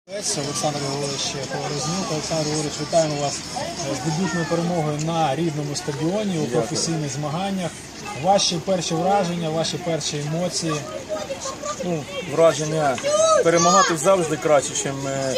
Олександр Григорович Поворознюк. Олександр Григорович, вітаємо вас з дебютною перемогою на рідному стадіоні у професійних змаганнях. Ваші перші враження, ваші перші емоції? Враження перемагати завжди краще, ніж...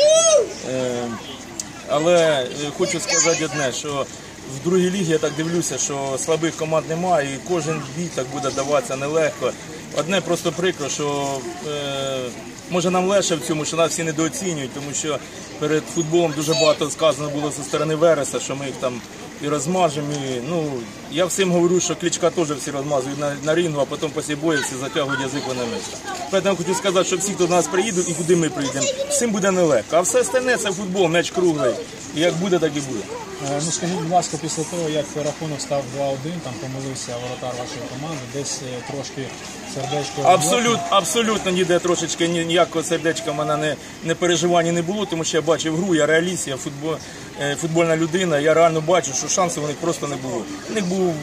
Але хочу сказати одне, що в другій лігі я так дивлюся, що слабих команд немає і кожен бій так буде даватися нелегко. Одне просто прикро, що може нам легше в цьому, що нас всі недооцінюють, тому що перед футболом дуже багато сказано було зі сторони Вереса, що ми їх там і розмажемо. Я всім говорю, що Кличка теж всі розмазують на рингу, а потім після бою всі затягують язик на місце. Тому хочу сказати, що всі, хто до нас приїдуть і куди ми приїдемо, всім буде нелегко. А все остальне – це футбол, м'яч круглий. І як буде, так і буде. Скажіть, будь ласка, після того, як рахунок став 2-1, там помилився воротар вашої команди, десь трошки сердечко... Абсолютно ніде трошечки ніякого сердечка в мене не переживання не було, тому що я бачив гру, я реаліст, я футбольна людина, я реально бачу, що шансів у них просто не було. У них був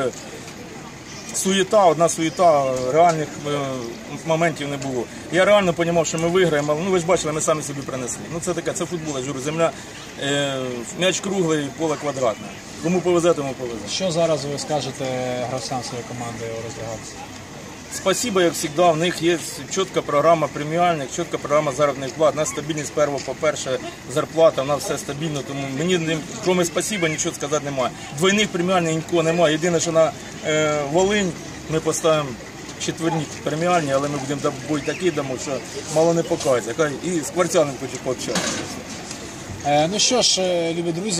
суєта, одна суєта, реальних моментів не було. Я реально розумів, що ми виграємо, ви ж бачили, ми самі собі принесли. Це таке, це футбол, я журю, земля, м'яч круглий, поле квадратне. Кому повезе, тому повезе. Що зараз ви скажете гравцям своєї команди у роздягальці? Спасибо, як завжди, в них є чітка програма преміальних, чітка програма заробітних плат. У нас стабільність з першого по перше зарплата, у нас все стабільно, тому мені, крім спасибо, нічого сказати немає. Двойних преміальних нікого немає. Єдине, що на Волинь ми поставимо четверні преміальні, але ми будемо бой такий дамо, що мало не покажеться. І з Скворцяним хочу пообщатися. Ну що ж, любі друзі,